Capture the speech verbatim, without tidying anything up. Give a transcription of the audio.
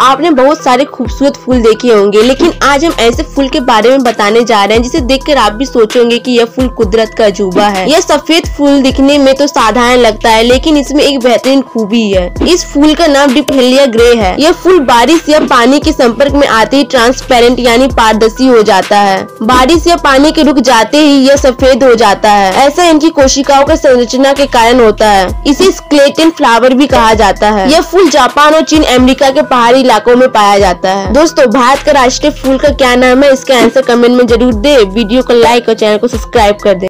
आपने बहुत सारे खूबसूरत फूल देखे होंगे, लेकिन आज हम ऐसे फूल के बारे में बताने जा रहे हैं जिसे देखकर आप भी सोचोगे कि यह फूल कुदरत का अजूबा है। यह सफेद फूल दिखने में तो साधारण लगता है, लेकिन इसमें एक बेहतरीन खूबी है। इस फूल का नाम डिप्हेलिया ग्रे है। यह फूल बारिश या पानी के संपर्क में आते ही ट्रांसपेरेंट यानी पारदर्शी हो जाता है। बारिश या पानी के रुक जाते ही यह सफेद हो जाता है। ऐसा इनकी कोशिकाओं के संरचना के कारण होता है। इसे स्केलेटन फ्लावर भी कहा जाता है। यह फूल जापान और चीन अमेरिका के पहाड़ी इलाकों में पाया जाता है। दोस्तों, भारत का राष्ट्रीय फूल का क्या नाम है, इसका आंसर कमेंट में जरूर दे। वीडियो को लाइक और चैनल को सब्सक्राइब कर दे।